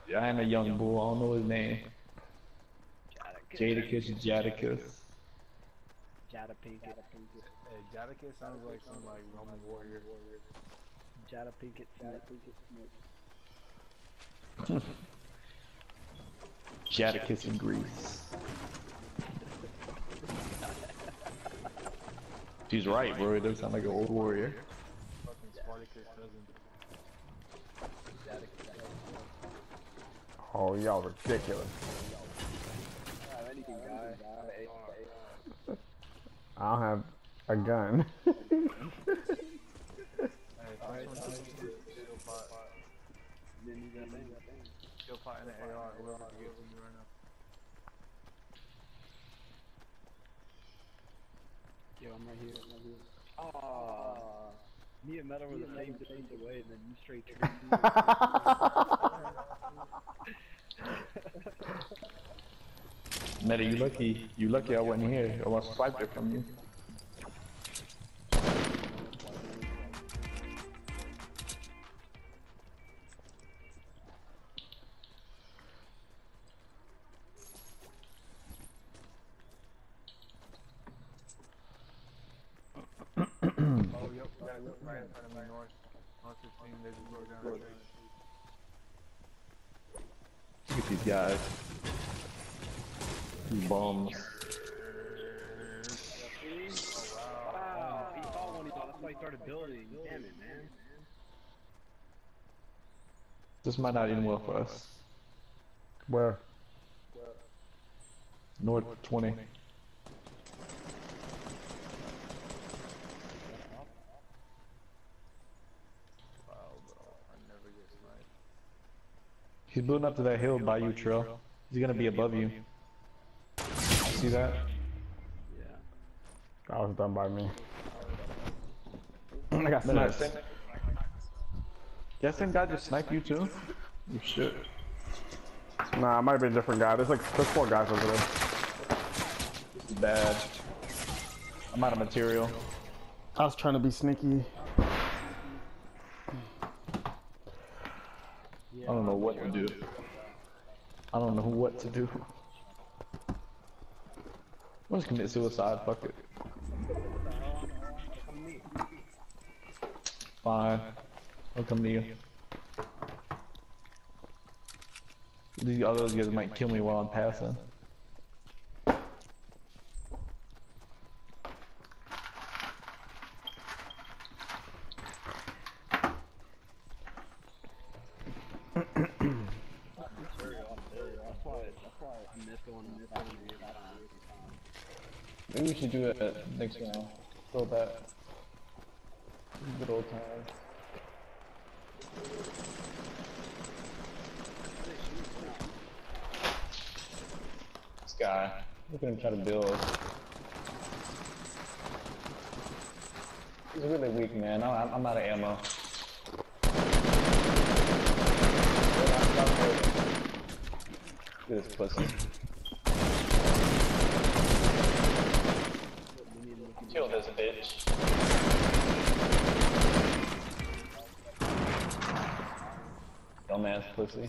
I am a young bull. I don't know his name. Jadakiss, Jadakiss. Jada Pinkett. Hey, Jadakiss sounds like some like Roman warrior. Jada Pinkett. Jadakiss in Greece. She's right, bro. It does sound like an old warrior. Fucking Spartacus cousin. Oh, y'all ridiculous. I don't have a gun. Hey, first one skill pot. Skill pot and an AR, whoever can get to me right now. Yo, I'm right here. Aww. Me and Metal were the same distance away, and then you straight turned. Meta, you lucky. You lucky I wasn't here. I almost swiped it from you. Oh, yep, right in front of me, north. North 15, they just broke down the tree. Look at these guys. These bums. Wow, he saw one, he thought that's why he started building. Damn it, man. This might not end well for us. Where? North 20. He's building up to that hill by you, Trill. He's gonna be above you. See that? Yeah. That was done by me. I got sniped. Yeah, same guy just sniped you too? You shit. Nah, it might be a different guy. There's 4 guys over there. This is bad. I'm out of material. I was trying to be sneaky. I don't know what to do. I don't know what to do. I'll just commit suicide, fuck it. Fine. I'll come to you. These others guys might kill me while I'm passing. Maybe we should do it next round. Throw that. Good old times. This guy. Look at him try to build. He's really weak, man. I'm out of ammo. Look at this pussy. Kill this bitch. Dumbass pussy.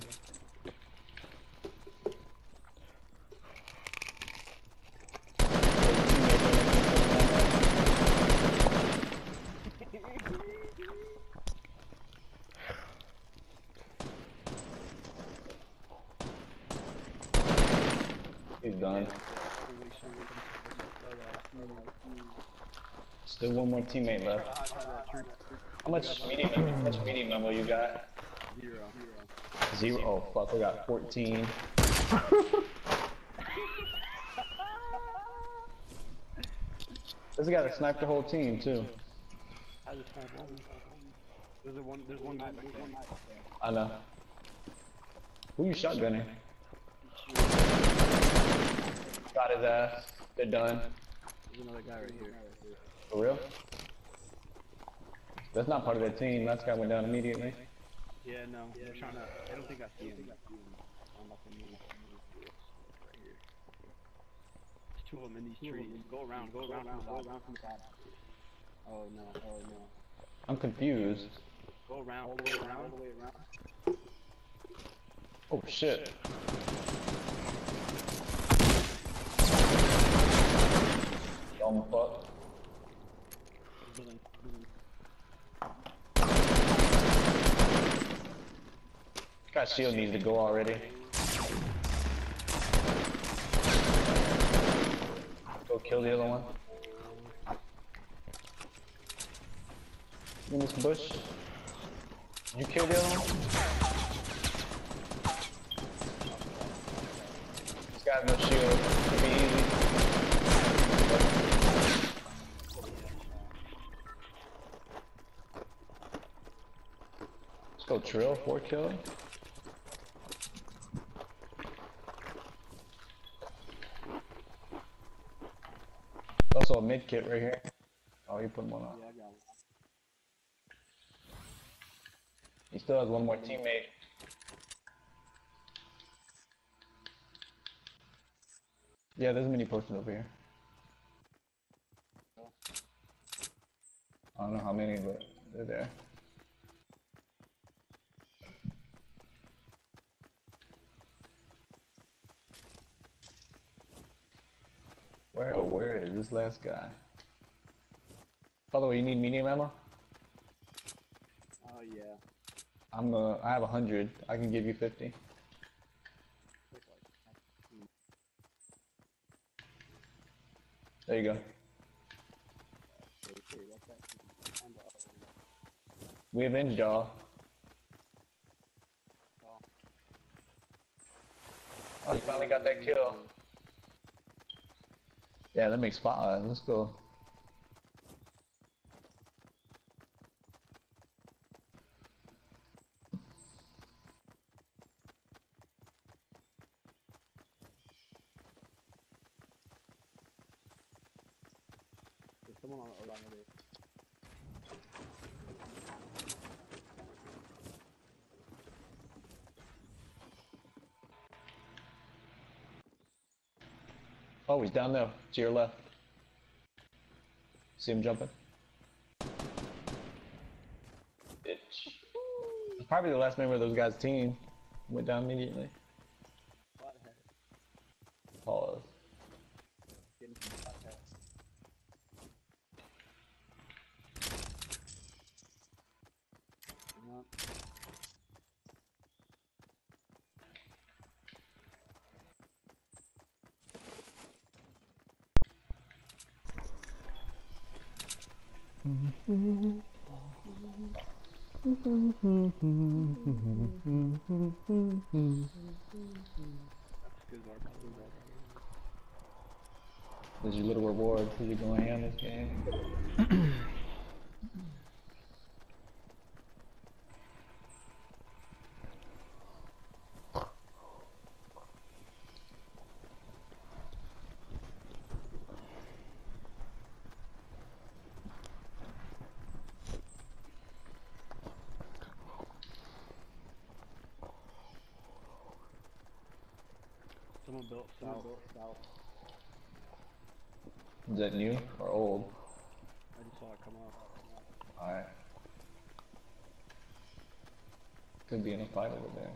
He's done. Still one more teammate left. How much medium ammo you got? 0. 0? Oh fuck, I got 14. This guy that sniped the whole team too. I just found one. There's one guy back there. I know. Who you shotgunning? Got his ass. They're done. There's another guy right here. For real? That's not part of their team. That guy went down immediately. Yeah, no. They're trying to. I don't think I see him. I'm not gonna move. Right here. There's 2 of them in these trees. Go around from the bottom. Oh no. I'm confused. Go around, all the way around. Oh shit. Young fuck. Building. That shield needs to go already. Go kill the other one. In this bush. You kill the other one? This guy has no shield. It'll be easy. Let's go Trill, 4 kill. Also a mid kit right here. Oh, you put one on. Yeah, I got it. He still has one more teammate. Yeah, there's a mini potion over here. I don't know how many, but they're there. Where is this last guy? By the way, you need medium ammo? Oh yeah. I have 100. I can give you 50. There you go. We avenged y'all. Oh, you finally got that kill. Yeah, that makes 5. Let's go. There's someone around there. Oh, he's down there, to your left. See him jumping? Bitch. He's probably the last member of those guys' team. Went down immediately. Pause. This is your little reward because you're going ham this game. Someone built south. Is that new or old? I just saw it come up. Alright. Could be in a fight over there.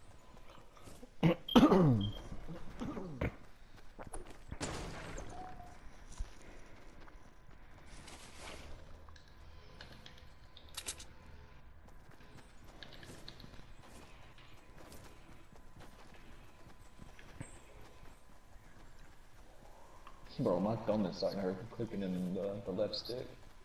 Bro, my thumb is starting to hurt from clicking in the left stick.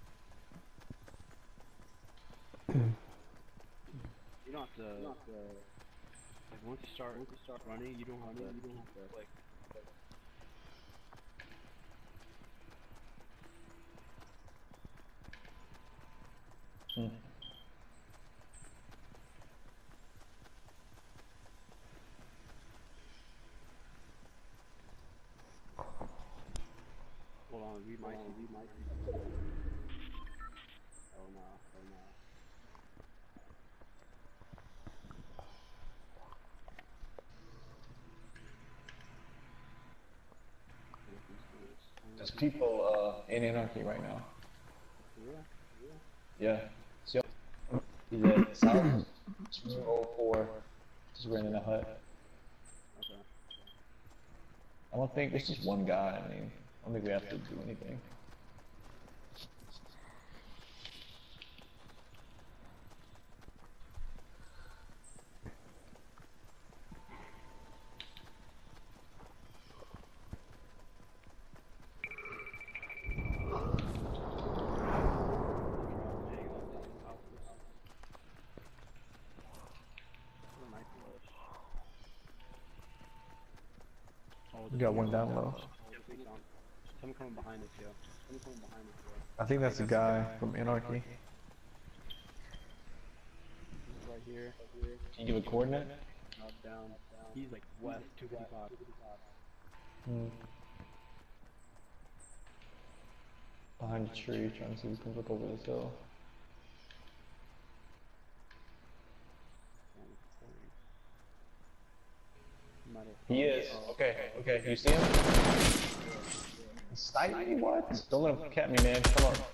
You don't have to. Like once you start running, you don't have to. Like. Hold on, we might. Oh no. There's people in Anarchy right now. Yeah. See, he's at South 204 Just ran in a hut. Okay. I don't think it's just one guy. I mean, I don't think we have to do anything. We got one down low. Someone coming behind us, yo. Someone coming behind us, yo. I think that's the guy from Anarchy. He's right here. Can you give a coordinate? Up, down. He's like west, 255. Behind the tree, trying to see if we can look over this hill. He is. Okay, okay. You see him? Snipe me? What? Don't let him cap me, man. Come on.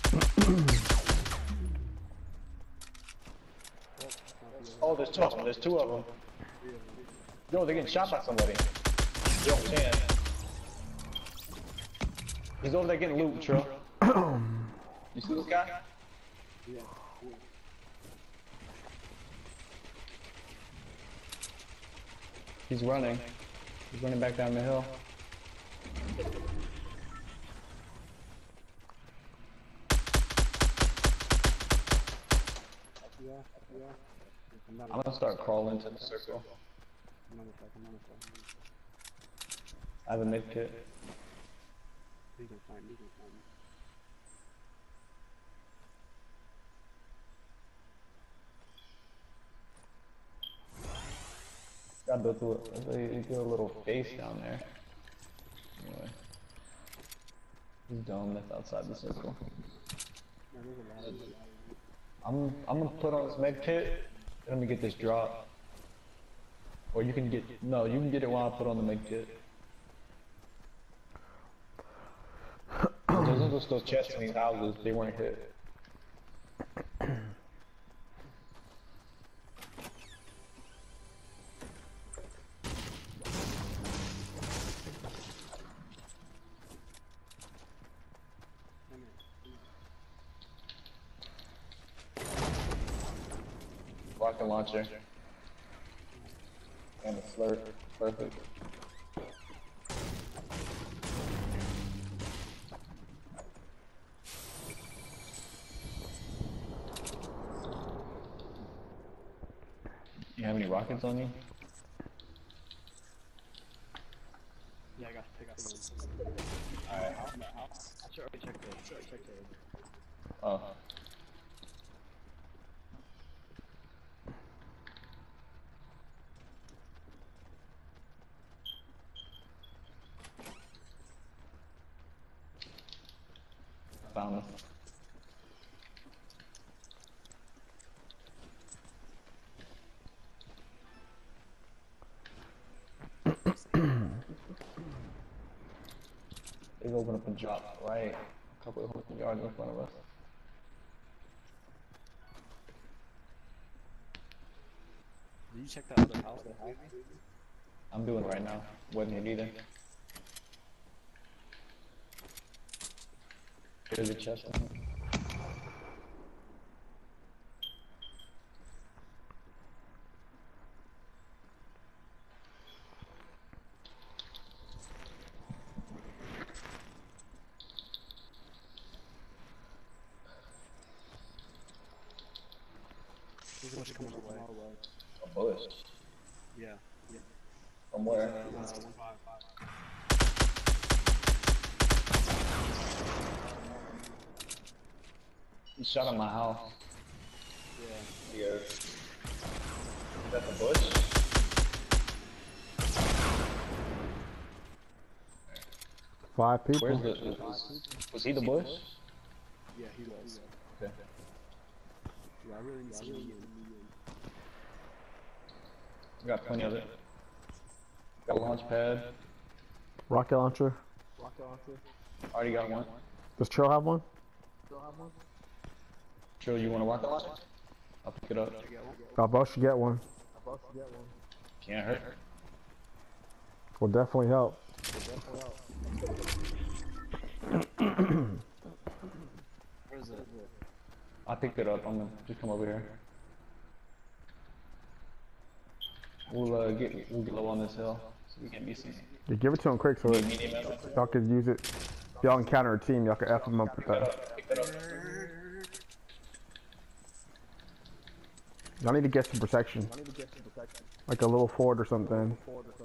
Oh, there's two of them. There's two of them. Yo, they're getting shot by somebody. Yo, Chan. He's over there getting loot, Trill. You see this guy? Yeah. He's running. He's running back down the hill. I'm gonna start crawling to the circle. I have a mid kit. He can find me. Got built a little base down there. Anyway. He's dome that's outside the circle. I'm gonna put on this med kit and let me get this drop. Or you can get you can get it while I put on the med kit. Those are those chests in these houses, they weren't hit. Rocket launcher. And a slurp. Perfect. You have any rockets on you? Yeah, I got 6 of them. Alright. I should already check those. Oh. Found them. They open up and drop right a couple of yards in front of us. Did you check that other house behind me? I'm doing it right now. Wasn't it either. There's a chest. There's a bunch coming our way. A bush. Yeah. From where? 155. He shot at my house. Yeah. Yeah. Is that the bush? Five people. Where's the? Was he the bush? Yeah, he was. Okay. Yeah, I really need to see him. We got plenty of it. Got a launch pad. Rocket launcher. Already got one. Does Trill have one? Trill, you want a rocket launcher? I'll pick it up. Both should get one. Can't hurt. Will definitely help. Where is it? I'll pick it up. I'm gonna just come over here. We'll get low on this hill so we can be seen. Yeah, give it to him quick so that y'all can use it. If y'all encounter a team, y'all can F them up with that. Pick that up. Y'all need to get some protection. Like a little fort or something.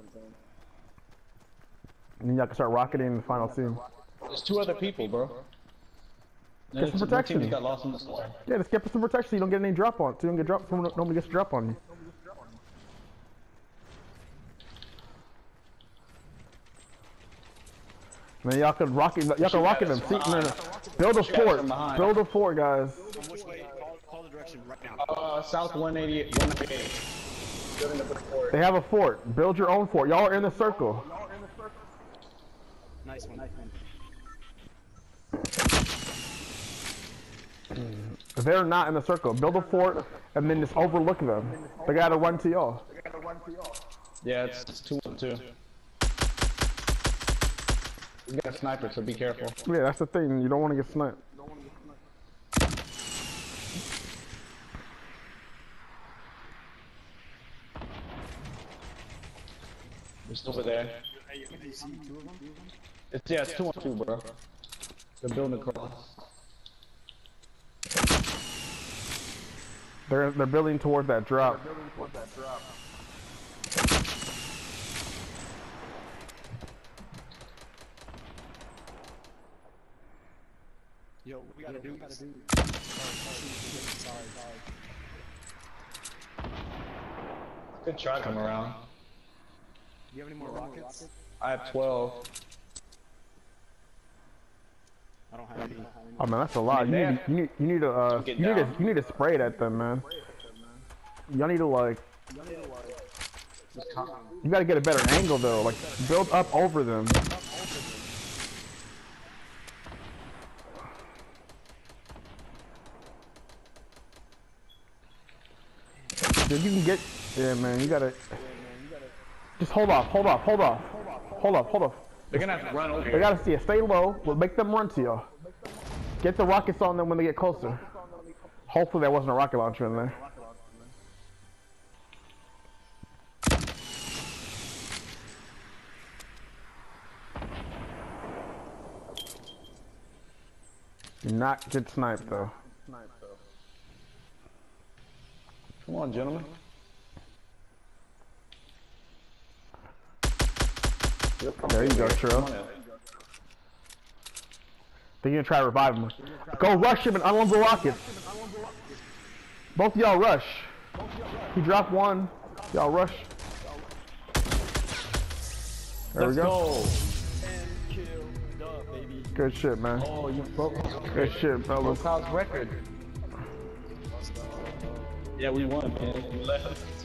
And then y'all can start rocketing the final team. There's 2 other people, bro. Get some protection. Team just got lost in the storm. Yeah, just get some protection so you don't get any drop on. So you don't get drop. Nobody gets a drop on you. Man, y'all can rocket. Y'all can rocket them. See, no. Build a fort. Build a fort, guys. Which way? Call the direction right now. South 188. 188. Building the fort. They have a fort. Build your own fort. Y'all are in the circle. Nice one. If they're not in the circle, build a fort and then just overlook them. They gotta run to y'all. Yeah, it's 2-1-2. We got a sniper, so be careful. Yeah, that's the thing. You don't want to get sniped. Just over there. Hey, you see 2 of them? It's 2-on-2, bro. They're building across. They're building toward that drop. Yo, what we gotta do. Good try to come around. Do you have any more rockets? I have 12. I don't have any. Oh man, that's a lot. You need to spray it at them, man. Y'all need to like. You gotta get a better angle though. Like build up over them. Dude, you can get. Yeah, man. You gotta. Just hold off. They're gonna have to run over They here. gotta see it. Stay low. We'll make them run to y'all. Get the rockets on them when they get closer. Hopefully there wasn't a rocket launcher in there. Do not get sniped though. Come on, gentlemen. There you go, Trill. They're gonna try to revive him. Go rush him and unload the rockets. Both of y'all rush. He dropped one. Y'all rush. There we go. Good shit, man. Oh, you broke. Good shit, fellas. Kyle's record. Yeah, we won, man. We left.